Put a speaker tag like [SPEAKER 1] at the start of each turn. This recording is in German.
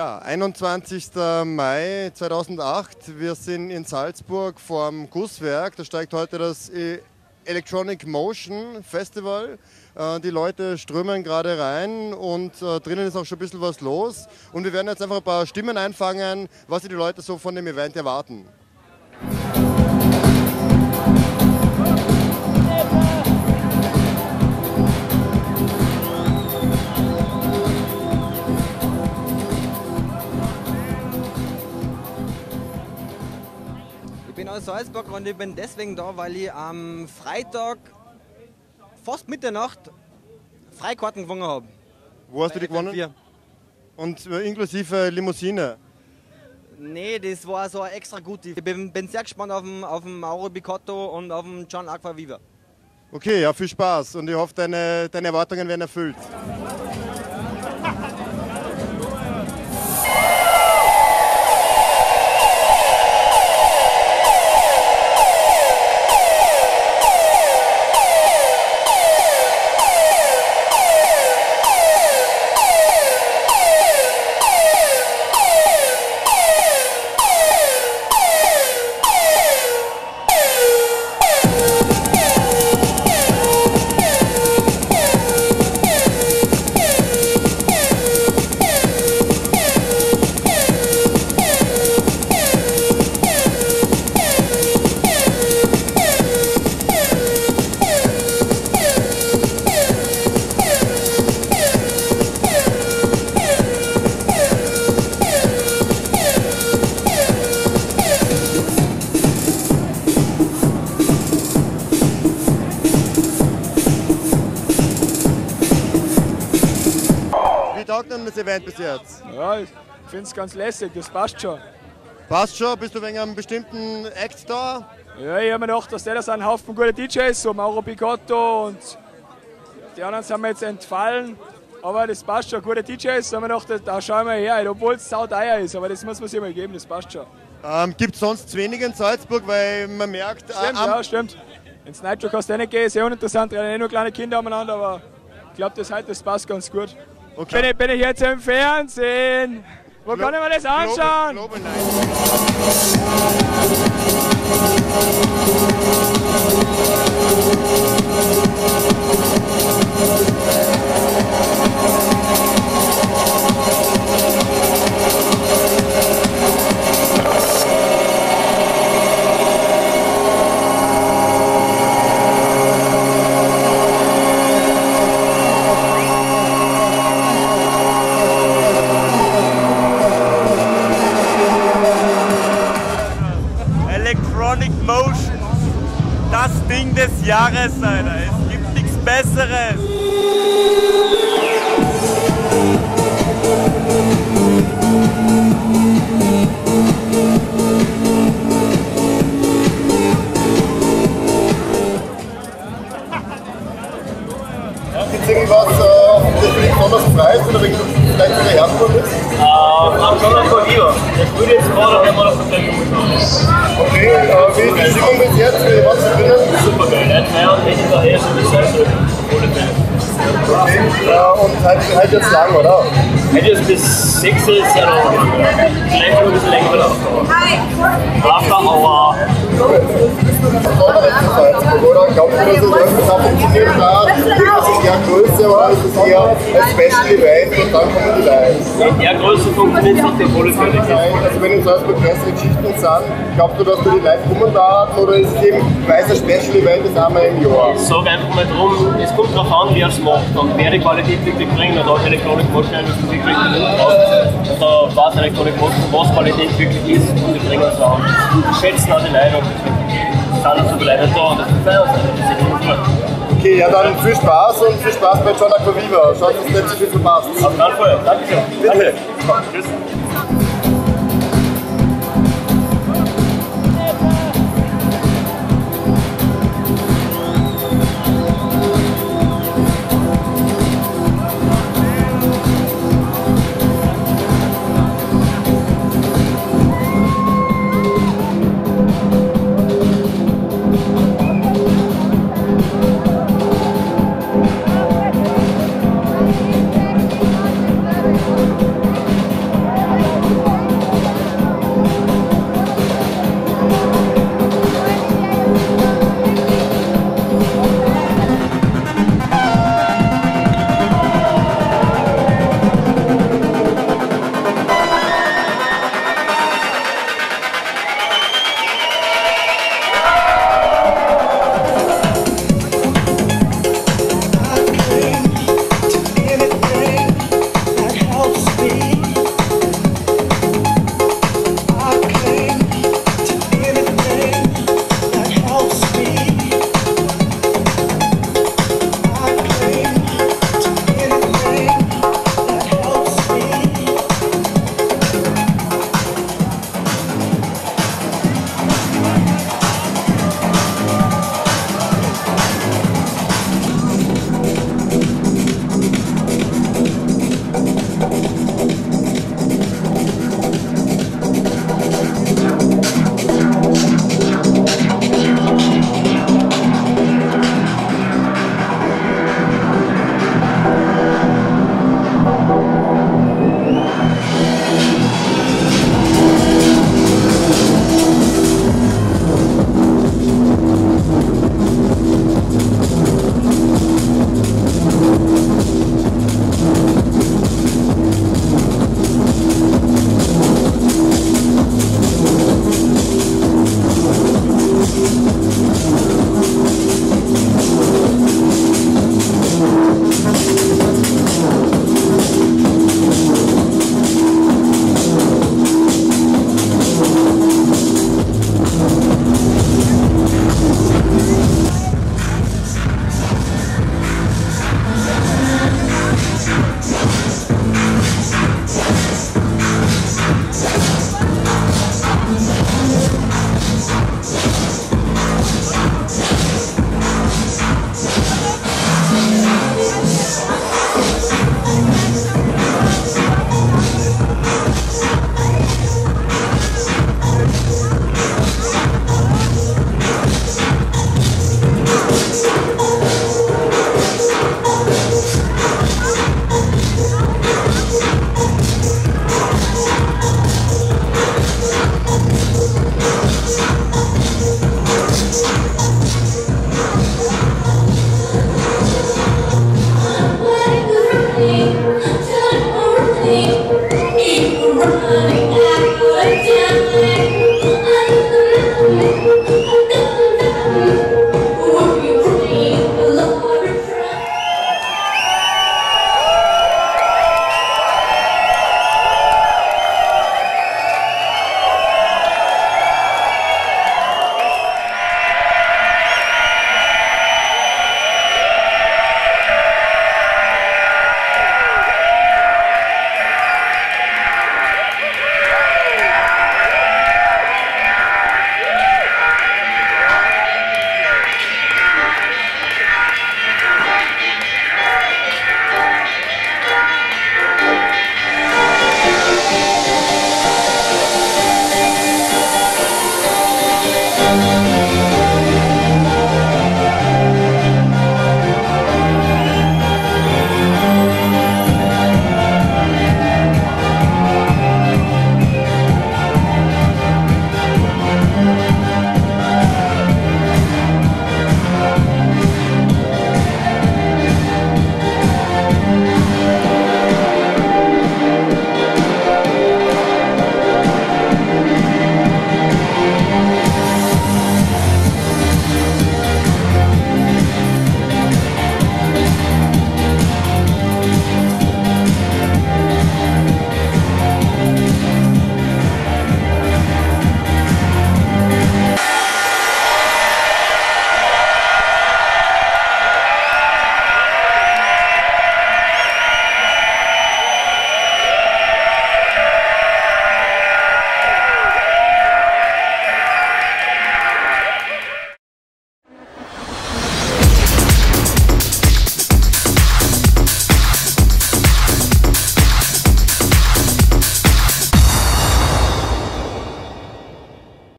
[SPEAKER 1] Ja, 21. Mai 2008. Wir sind in Salzburg vorm Gusswerk. Da steigt heute das Electronic Motion Festival. Die Leute strömen gerade rein und drinnen ist auch schon ein bisschen was los. Und wir werden jetzt einfach ein paar Stimmen einfangen, was die Leute so von dem Event erwarten.
[SPEAKER 2] Ich bin aus Salzburg und ich bin deswegen da, weil ich am Freitag fast Mitternacht Freikarten gewonnen habe.
[SPEAKER 1] Wo hast du die gewonnen? Und inklusive Limousine?
[SPEAKER 2] Nee, das war so extra gut. Ich bin sehr gespannt auf den Mauro Picotto und auf den John Aquaviva.
[SPEAKER 1] Okay, ja, viel Spaß und ich hoffe, deine Erwartungen werden erfüllt. Wie taugt denn das Event bis jetzt?
[SPEAKER 3] Ja, ich finde es ganz lässig, das passt schon.
[SPEAKER 1] Passt schon? Bist du wegen einem bestimmten Act da?
[SPEAKER 3] Ja, ich habe mir gedacht, dass da sind ein Haufen gute DJs, so Mauro Picotto und die anderen sind mir jetzt entfallen. Aber das passt schon, gute DJs, da haben wir gedacht, da schauen wir her, obwohl es sauteuer ist, aber das muss man sich mal geben, das passt schon.
[SPEAKER 1] Gibt es sonst zu wenig in Salzburg, weil man merkt...
[SPEAKER 3] Stimmt, ja, stimmt. Ins Nitro kannst du nicht gehen, ist sehr uninteressant, rennen nur kleine Kinder umeinander, aber ich glaube, das passt ganz gut.
[SPEAKER 1] Okay.
[SPEAKER 3] Bin ich jetzt im Fernsehen? Wo kann ich mir das anschauen?
[SPEAKER 1] Global
[SPEAKER 4] Electronic Motion, das Ding des Jahres, Alter. Es gibt nichts Besseres.
[SPEAKER 1] Gibt es irgendwas, das dich besonders freut oder vielleicht wieder Herkunft ist?
[SPEAKER 5] Am John Aquaviva. Ich würde jetzt gerade einmal auf der
[SPEAKER 1] Okay, wie ist die Stimmung bis jetzt? Wie war es drinnen?
[SPEAKER 5] Super geil. Er hat feiern, ich bin daher schon bis heute.
[SPEAKER 1] Okay, und halt jetzt lang, oder?
[SPEAKER 5] Hätte jetzt bis 6 sehr lang. Vielleicht noch ein bisschen länger laufen. Aber
[SPEAKER 1] Besonderes zu Salzburg, oder? Glaubst du, dass es öfters auch funktionieren darf? Ist es eher Größe oder ist es eher ein Special Event und dann kommen die live?
[SPEAKER 5] in der Größe funktioniert es nicht, obwohl es völlig ist.
[SPEAKER 1] Also wenn in Salzburg größere Geschichten sind, glaubst du, dass du die live kommen darfst oder ist es eben, weil es ein Special Event ist, einmal im Jahr?
[SPEAKER 5] Ich sage einfach mal drum, es kommt darauf an, wer es macht und wer die Qualität wirklich bringt. Und da hat Electronic Motion wirklich und da weiß Electronic Motion, was Qualität wirklich ist und die bringen es an. Die schätzen auch die Leute und sind also die Leute da und das ist feiern. Das ist echt cool.
[SPEAKER 1] Okay, ja dann viel Spaß und viel Spaß bei John Aquaviva. Schaut, dass nicht so viel verpasst.
[SPEAKER 5] Auf jeden Fall, danke schön.
[SPEAKER 1] Bitte.
[SPEAKER 5] Tschüss.